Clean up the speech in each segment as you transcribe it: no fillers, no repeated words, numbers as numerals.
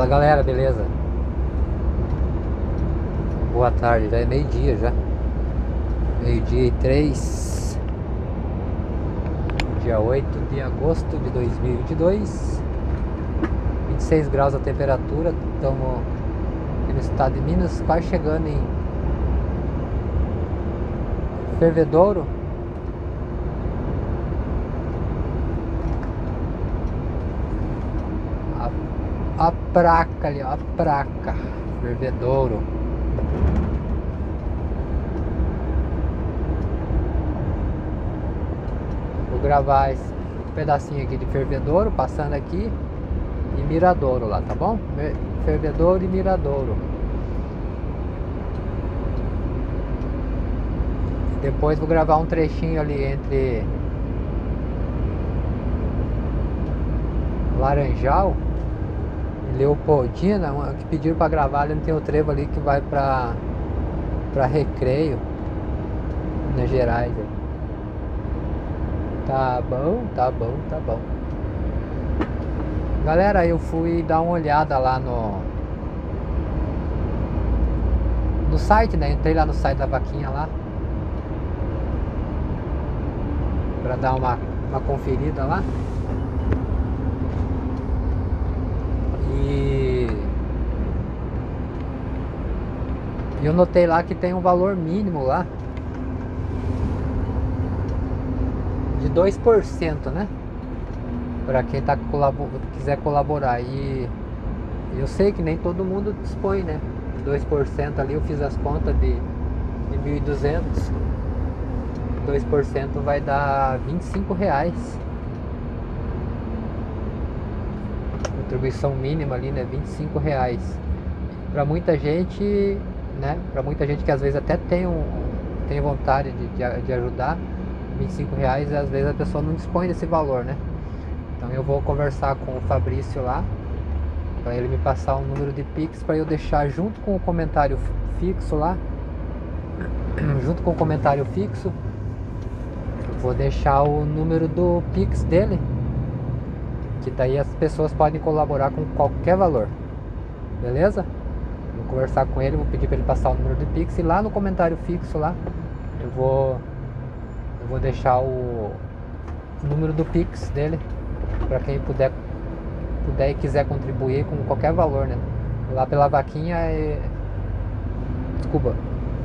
Fala galera, beleza? Boa tarde, já é meio-dia já. Meio-dia e 3. Dia 8 de agosto de 2022. 26 graus a temperatura. Estamos no estado de Minas, quase chegando em Fervedouro. A placa ali, ó, a placa Fervedouro. Vou gravar esse pedacinho aqui de Fervedouro, passando aqui, e Miradouro lá, tá bom? Fervedouro e Miradouro. Depois vou gravar um trechinho ali entre Laranjal e Leopoldina, que pediram pra gravar ali, não tem o trevo ali que vai pra Recreio, Minas Gerais. Tá bom, tá bom, tá bom. Galera, eu fui dar uma olhada lá no site, né? Entrei lá no site da vaquinha lá pra dar uma conferida lá. E eu notei lá que tem um valor mínimo lá de 2%, né? Para quem tá quiser colaborar. E eu sei que nem todo mundo dispõe, né? 2% ali, eu fiz as contas de 1.200. 2% vai dar R$25. Contribuição mínima ali, né? R$25. Para muita gente, né? Para muita gente que às vezes até tem vontade de ajudar, R$25, às vezes a pessoa não dispõe desse valor, né? Então eu vou conversar com o Fabrício lá, para ele me passar um número de Pix para eu deixar junto com o comentário fixo lá. Junto com o comentário fixo, vou deixar o número do Pix dele, que daí as pessoas podem colaborar com qualquer valor, beleza? Vou conversar com ele, vou pedir para ele passar o número do Pix, e lá no comentário fixo lá eu vou deixar o número do Pix dele, para quem puder e quiser contribuir com qualquer valor, né? Lá pela vaquinha desculpa.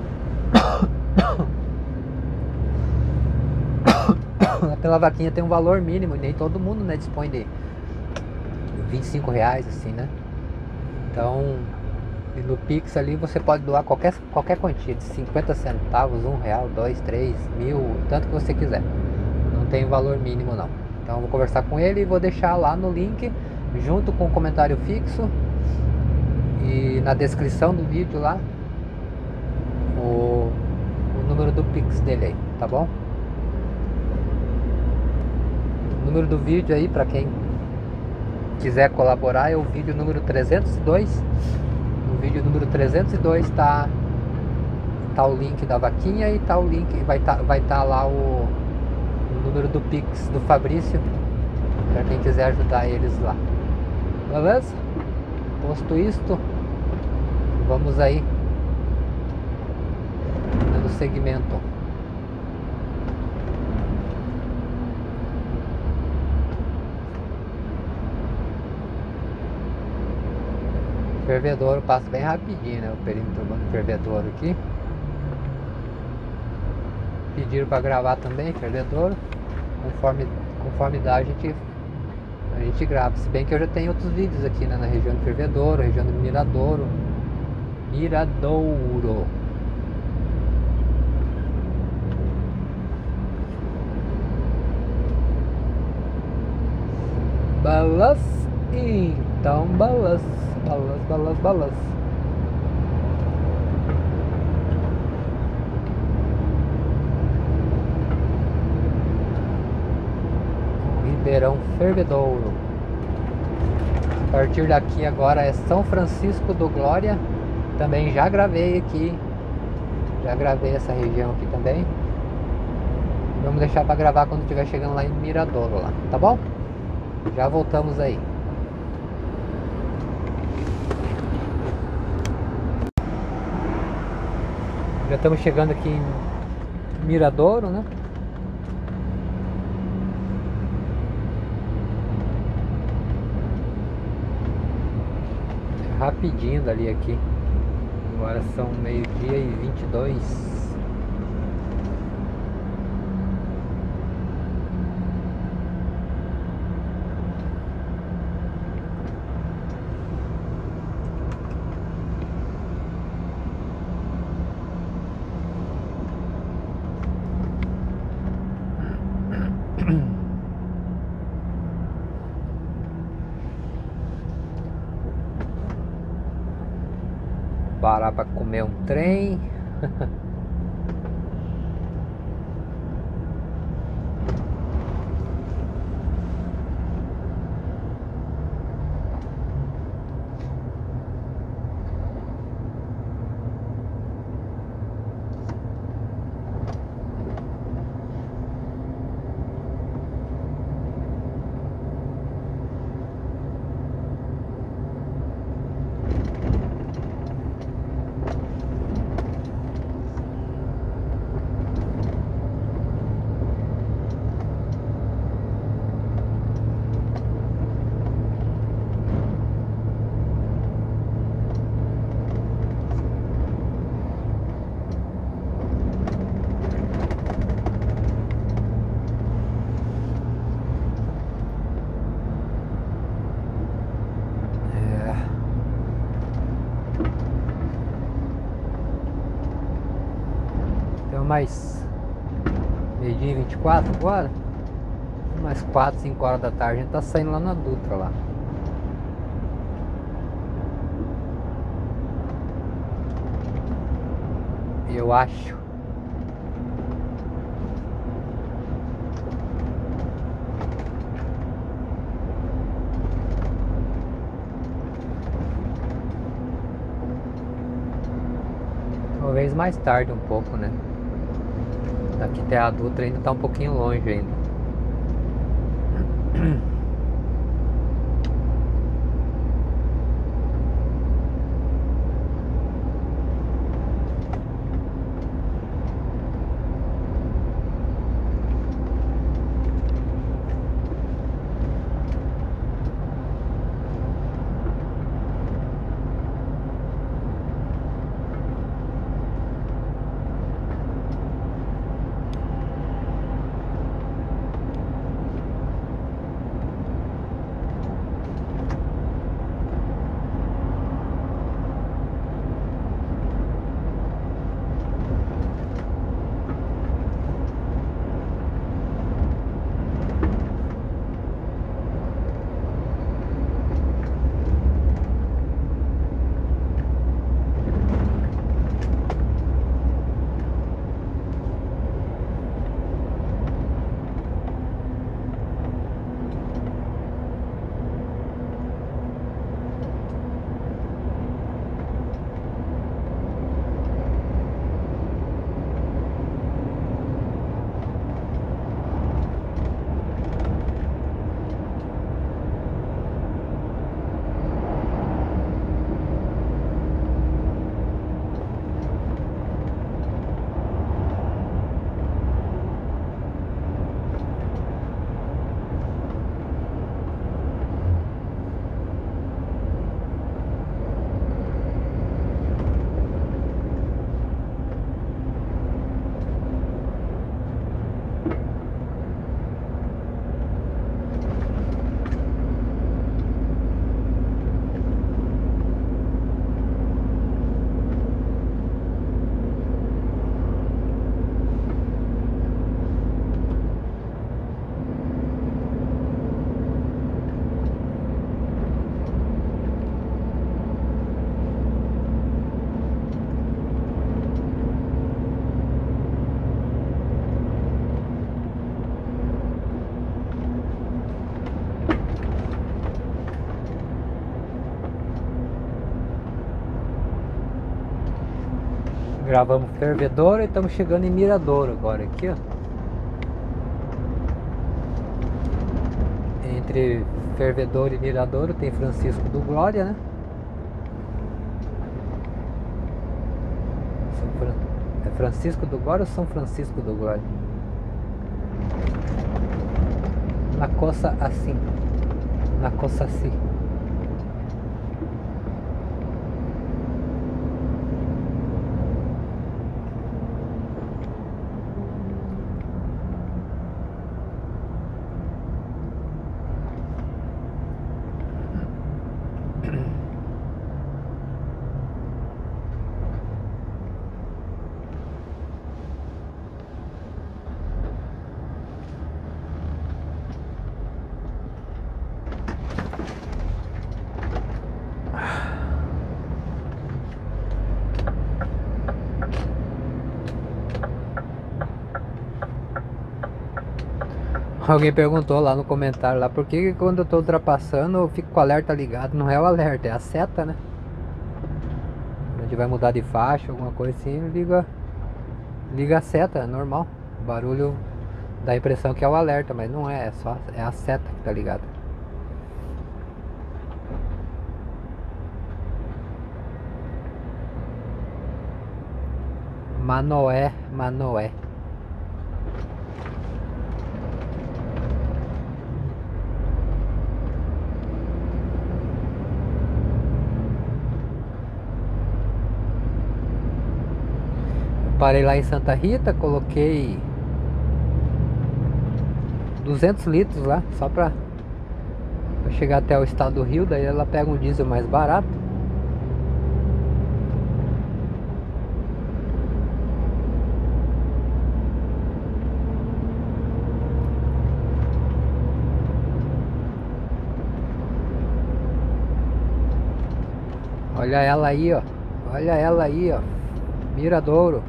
Lá pela vaquinha tem um valor mínimo, e nem todo mundo, né, dispõe de R$25, assim, né? Então, no Pix ali você pode doar qualquer quantia, de 50 centavos, R$1, 2, 3, 1.000, tanto que você quiser. Não tem valor mínimo não. Então eu vou conversar com ele e vou deixar lá no link, junto com o comentário fixo e na descrição do vídeo lá, o número do Pix dele aí, tá bom? O número do vídeo aí, para quem quiser colaborar, é o vídeo número 302. No vídeo número 302 tá o link da vaquinha, e tá o link, vai tá lá o número do Pix do Fabrício, para quem quiser ajudar eles lá, beleza? Posto isto, vamos aí dando segmento. Fervedouro passa bem rapidinho, né? O perímetro do Fervedouro aqui. Pediram para gravar também Fervedouro. Conforme dá, a gente grava. Se bem que eu já tenho outros vídeos aqui, né? Na região do Fervedouro, região do Miradouro. Balas, então balas. Ribeirão Fervedouro. A partir daqui agora é São Francisco do Glória. Também já gravei aqui. Já gravei essa região aqui também. Vamos deixar para gravar quando estiver chegando lá em Miradouro lá, tá bom? Já voltamos aí. Já estamos chegando aqui em Miradouro, né? É rapidinho dali aqui. Agora são 12h22. Parar para comer um trem. Mais meio-dia e 24 agora. Mais 4, 5 horas da tarde a gente tá saindo lá na Dutra lá. Eu acho. Talvez mais tarde um pouco, né? Daqui até a Dutra ainda tá um pouquinho longe ainda. Gravamos Fervedouro e estamos chegando em Miradouro agora aqui, ó. Entre Fervedouro e Miradouro tem Francisco do Glória, né? Francisco do Glória ou São Francisco do Glória? Na coça assim. Na coça assim. Alguém perguntou lá no comentário lá por que quando eu tô ultrapassando eu fico com o alerta ligado. Não é o alerta, é a seta, né? Quando a gente vai mudar de faixa, alguma coisa assim, liga a seta, é normal. O barulho dá a impressão que é o alerta, mas não é, é a seta que tá ligada. Manoé. Parei lá em Santa Rita, coloquei 200 litros lá, só pra chegar até o estado do Rio. Daí ela pega um diesel mais barato. Olha ela aí, ó. Olha ela aí, ó. Miradouro.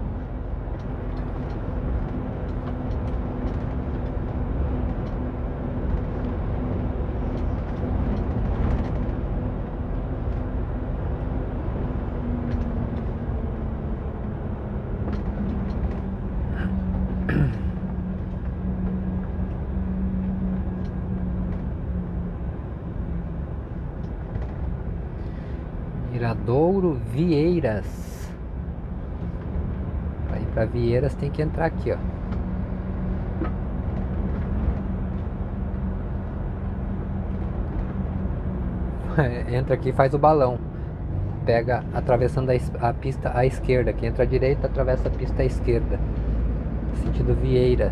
Miradouro Vieiras. Para ir para Vieiras tem que entrar aqui, ó. Entra aqui e faz o balão. Pega atravessando a pista à esquerda. Quem entra à direita atravessa a pista à esquerda. Sentido Vieiras.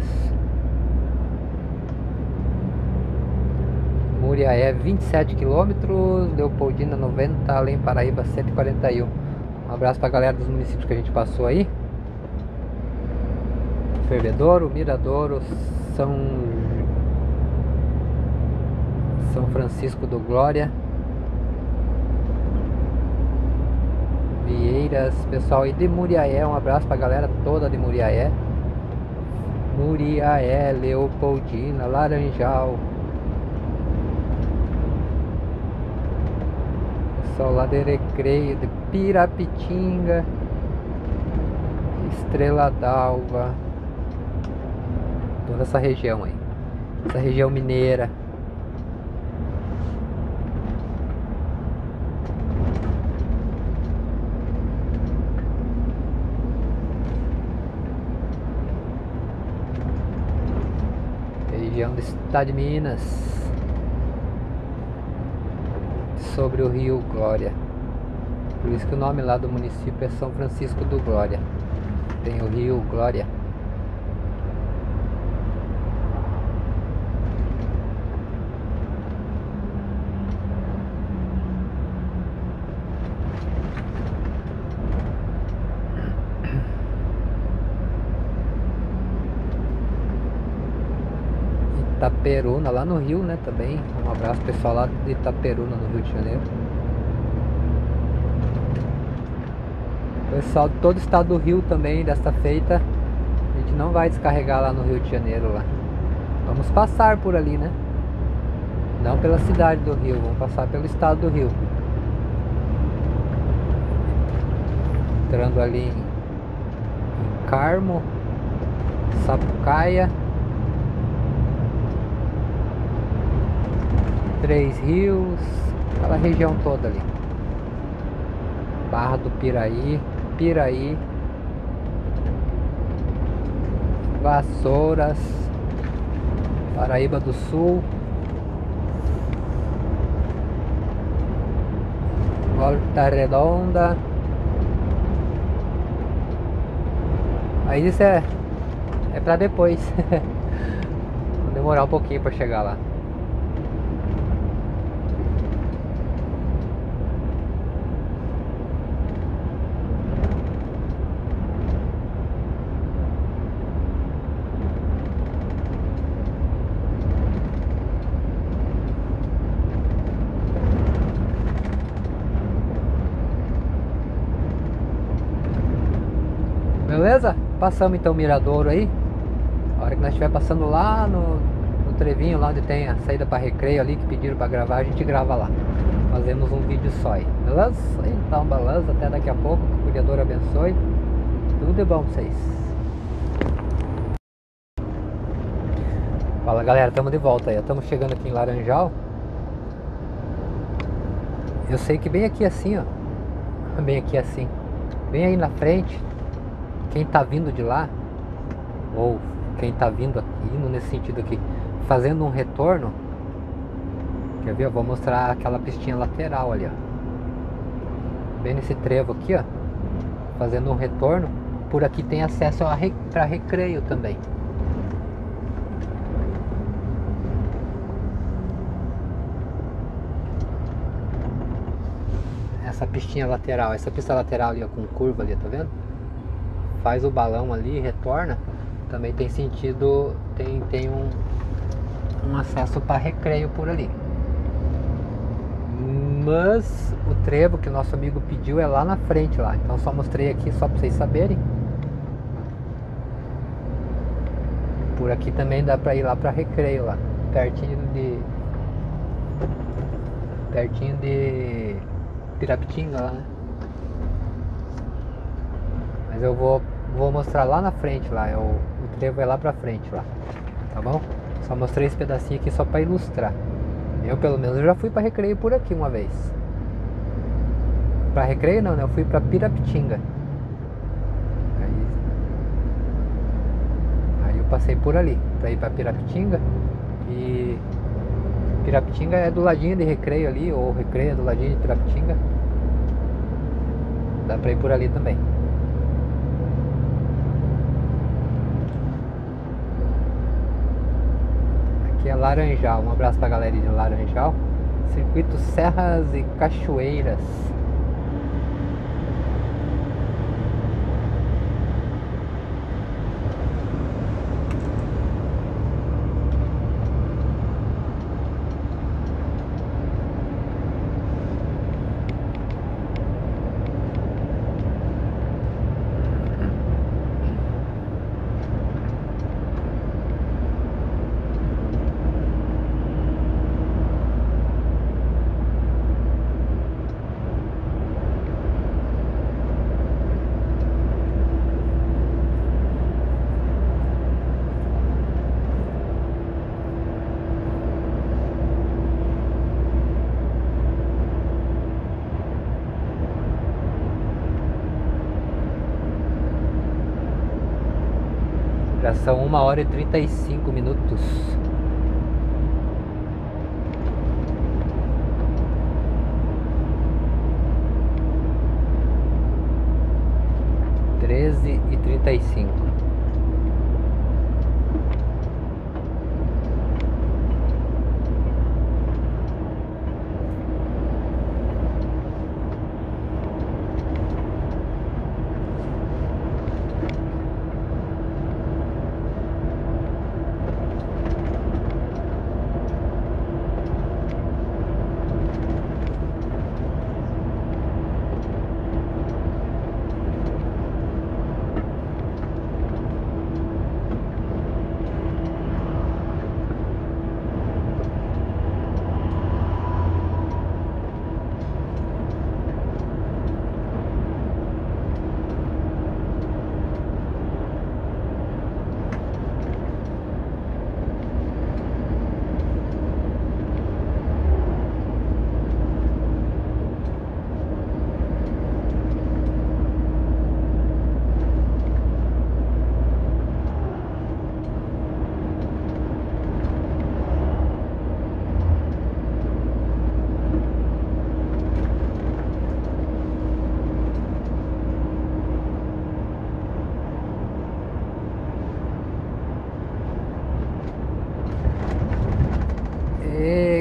Muriaé 27 km, Leopoldina 90, Além Paraíba 141. Um abraço pra galera dos municípios que a gente passou aí. Fervedouro, Miradouro, São Francisco do Glória, Vieiras, pessoal aí de Muriaé, um abraço pra galera toda de Muriaé. Muriaé, Leopoldina, Laranjal. Pessoal lá de Recreio, de Pirapitinga, Estrela d'Alva, toda essa região aí, essa região mineira. Região do estado de Minas. Sobre o Rio Glória. Por isso que o nome lá do município é São Francisco do Glória. Tem o Rio Glória. Itaperuna, lá no Rio, né, também. Um abraço pessoal lá de Itaperuna, no Rio de Janeiro. Pessoal de todo o estado do Rio também, desta feita, a gente não vai descarregar lá no Rio de Janeiro lá. Vamos passar por ali, né? Não pela cidade do Rio, vamos passar pelo estado do Rio. Entrando ali em Carmo, Sapucaia, Três Rios, aquela região toda ali. Barra do Piraí, Vassouras, Paraíba do Sul, Volta Redonda. Aí isso é pra depois. Vai demorar um pouquinho pra chegar lá. Beleza? Passamos então o Miradouro aí. A hora que nós estiver passando lá no trevinho, lá onde tem a saída para Recreio ali, que pediram para gravar, a gente grava lá. Fazemos um vídeo só aí. Beleza? Então, beleza. Até daqui a pouco. Que o Criador abençoe. Tudo de bom pra vocês. Fala galera, estamos de volta aí. Estamos chegando aqui em Laranjal. Eu sei que bem aqui assim, ó. Bem aqui assim. Bem aí na frente. Quem tá vindo de lá, ou quem tá vindo aqui, indo nesse sentido aqui, fazendo um retorno, quer ver? Eu vou mostrar aquela pistinha lateral ali, ó. Bem nesse trevo aqui, ó. Fazendo um retorno. Por aqui tem acesso para Recreio também. Essa pistinha lateral, essa pista lateral ali, ó, com curva ali, tá vendo? Faz o balão ali, retorna. Também tem sentido, tem um acesso para Recreio por ali. Mas o trevo que o nosso amigo pediu é lá na frente lá. Então só mostrei aqui só para vocês saberem. Por aqui também dá para ir lá para Recreio lá, pertinho de Pirapitinga lá, né? Mas eu vou mostrar lá na frente lá, o trevo é lá pra frente lá, tá bom? Só mostrei esse pedacinho aqui só pra ilustrar. Eu pelo menos eu já fui pra Recreio por aqui uma vez. Pra Recreio não, né? Eu fui pra Pirapitinga. Aí eu passei por ali, pra ir pra Pirapitinga. E Pirapitinga é do ladinho de Recreio ali, ou Recreio é do ladinho de Pirapitinga. Dá pra ir por ali também. Aqui é Laranjal, um abraço pra galera de Laranjal. Circuito Serras e Cachoeiras. Já são 1h35. 13h35.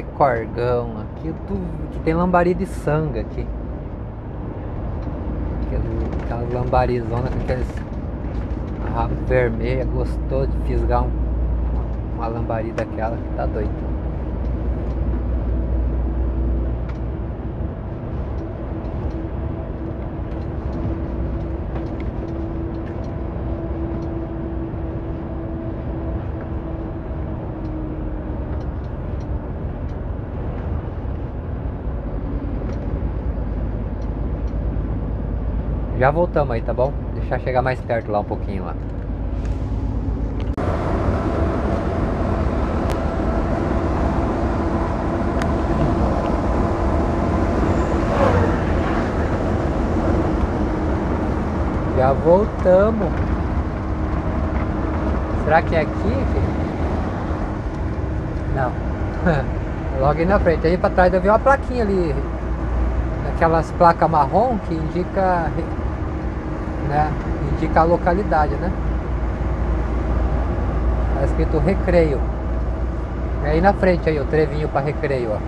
Recorgão. Aqui tem lambari de sangue aqui. Aquelas lambarizonas com aqueles rabo vermelho. Gostou de fisgar uma lambari daquela que tá doido. Já voltamos aí, tá bom? Deixar chegar mais perto lá um pouquinho lá. Já voltamos. Será que é aqui, filho? Não. Logo aí na frente. Aí pra trás eu vi uma plaquinha ali. Aquelas placas marrom que indica, né? Indica a localidade, né? Tá escrito Recreio. E aí na frente aí o trevinho para Recreio, ó.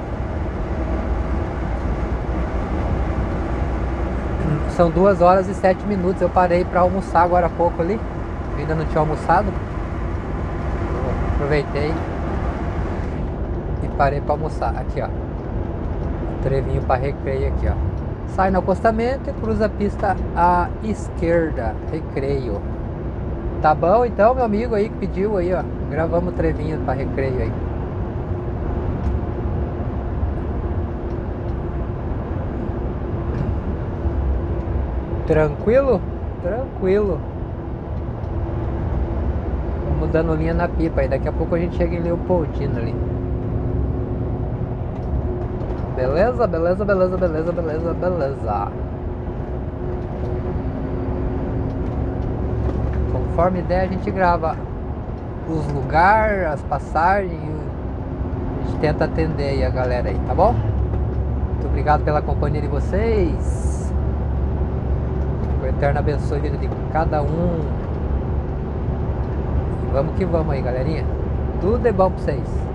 São 2 horas e 7 minutos. Eu parei para almoçar agora há pouco ali. Eu ainda não tinha almoçado. Eu aproveitei e parei para almoçar. Aqui, ó. Trevinho para Recreio aqui, ó. Sai no acostamento e cruza a pista à esquerda. Recreio. Tá bom então, meu amigo aí que pediu aí, ó. Gravamos o trevinho para Recreio aí. Tranquilo? Tranquilo. Vamos dando linha na pipa aí. Daqui a pouco a gente chega em Leopoldina ali. Beleza, beleza, beleza, beleza, beleza, beleza. Conforme ideia a gente grava os lugares, as passagens. A gente tenta atender aí a galera aí, tá bom? Muito obrigado pela companhia de vocês. Que o Eterno abençoe a vida de cada um. E vamos que vamos aí, galerinha. Tudo é bom pra vocês.